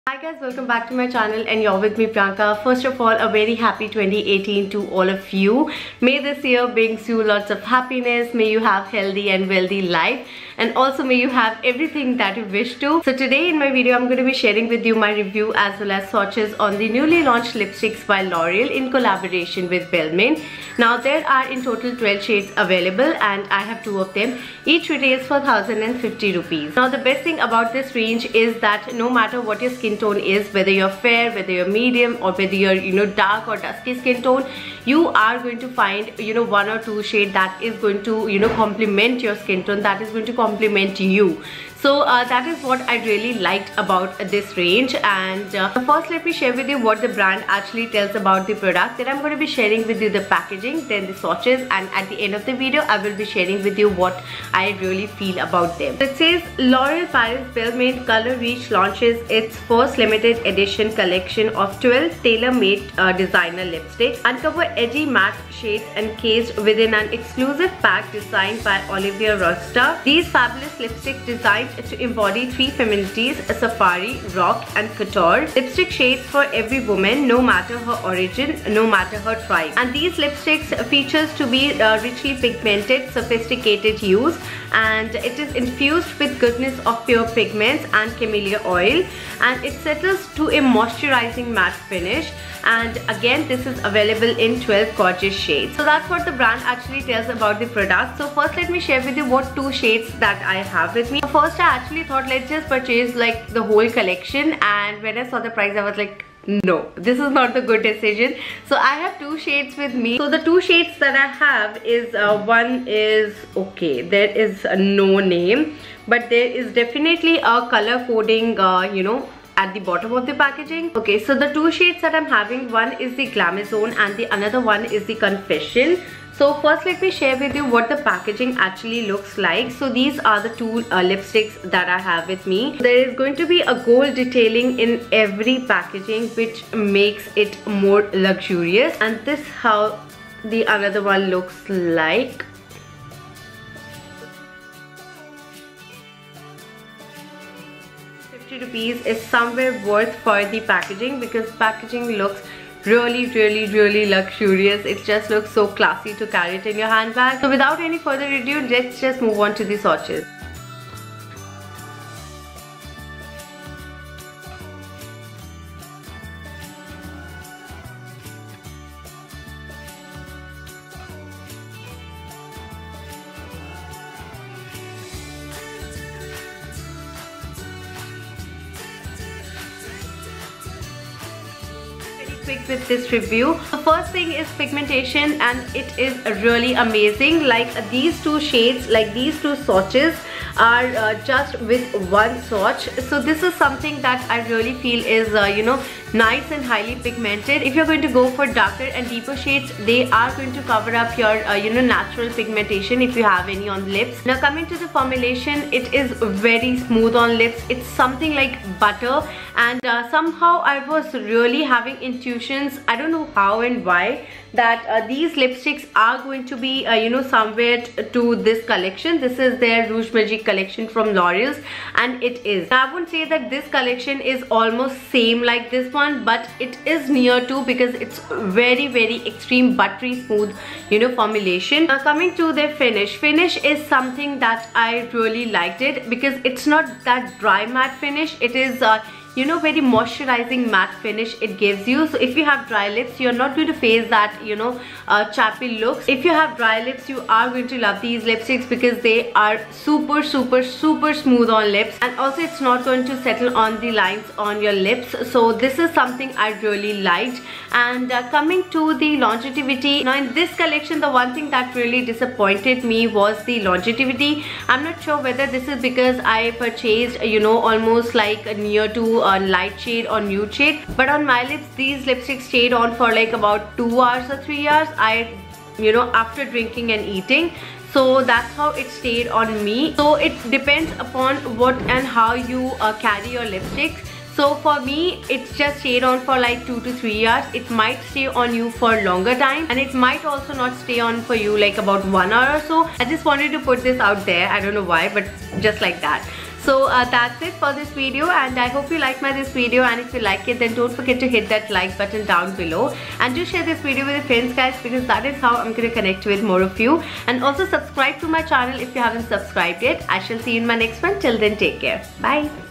Hi guys, welcome back to my channel and you're with me Priyanka. First of all, a very happy 2018 to all of you. May this year brings you lots of happiness, may you have healthy and wealthy life, and also may you have everything that you wish to. So today in my video I'm going to be sharing with you my review as well as swatches on the newly launched lipsticks by L'Oreal in collaboration with Balmain. Now there are in total 12 shades available and I have 2 of them. Each retails for 1050 rupees. Now the best thing about this range is that no matter what your skin tone is, whether you're fair, whether you're medium, or whether you're dark or dusky skin tone, you are going to find one or two shade that is going to complement your skin tone, that is going to complement you. So that is what I really liked about this range. And first let me share with you what the brand actually tells about the product. Then I'm going to be sharing with you the packaging, then the swatches, and at the end of the video I will be sharing with you what I really feel about them. It says L'Oreal Paris Balmain Color Reach launches its first limited edition collection of 12 tailor-made designer lipsticks. Uncover edgy matte shades encased within an exclusive pack designed by Olivia Rosta. These fabulous lipsticks designed to embody 3 feminities: safari, rock and couture. Lipstick shades for every woman, no matter her origin, no matter her tribe. And these lipsticks features to be richly pigmented, sophisticated hues, and it is infused with goodness of pure pigments and camellia oil, and it settles to a moisturizing matte finish. And again, this is available in 12 gorgeous shades. So that's what the brand actually tells about the product. So first let me share with you what 2 shades that I have with me. First I actually thought let's just purchase like the whole collection, and when I saw the price I was like, no, this is not the good decision. So I have 2 shades with me. So the 2 shades that I have is one is, okay, there is no name, but there is definitely a color coding at the bottom of the packaging. Okay, so the 2 shades that I'm having, one is the Glamazon and the another one is the Confession. So first let me share with you what the packaging actually looks like. So these are the 2 lipsticks that I have with me. There is going to be a gold detailing in every packaging which makes it more luxurious, and this how the another one looks like. ₹50 is somewhere worth for the packaging, because packaging looks really luxurious. It just looks so classy to carry it in your handbag. So without any further ado, let's just move on to the swatches. Quick with this review. The first thing is pigmentation, and it is really amazing. Like these 2 shades, like these 2 swatches are just with one swatch. So this is something that I really feel is nice and highly pigmented. If you're going to go for darker and deeper shades, they are going to cover up your natural pigmentation if you have any on the lips. Now coming to the formulation, it is very smooth on lips. It's something like butter, and somehow I was really having intuitions, I don't know how and why, that these lipsticks are going to be somewhere to this collection. This is their Rouge Magique collection from L'Oreal's, and it is. I wouldn't say that this collection is almost same like this one, but it is near to, because it's very extreme buttery smooth formulation. Now coming to their finish is something that I really liked it, because it's not that dry matte finish. It is very moisturizing matte finish it gives you. So if you have dry lips, you're not going to face that chappy looks. If you have dry lips, you are going to love these lipsticks, because they are super smooth on lips, and also it's not going to settle on the lines on your lips. So this is something I really liked. And coming to the longevity, now in this collection the one thing that really disappointed me was the longevity. I'm not sure whether this is because I purchased almost like near to a light shade or nude shade, but on my lips these lipsticks stayed on for like about 2 hours or 3 hours after drinking and eating. So that's how it stayed on me. So it depends upon what and how you carry your lipsticks. So for me, it's just stayed on for like 2 to 3 hours. It might stay on you for longer time, and it might also not stay on for you like about 1 hour or so. I just wanted to put this out there. I don't know why, but just like that. So that's it for this video, and I hope you like this video, and if you like it, then don't forget to hit that like button down below, and do share this video with your friends, guys, because that is how I'm going to connect with more of you. And also subscribe to my channel if you haven't subscribed yet. I shall see you in my next one. Till then, take care. Bye.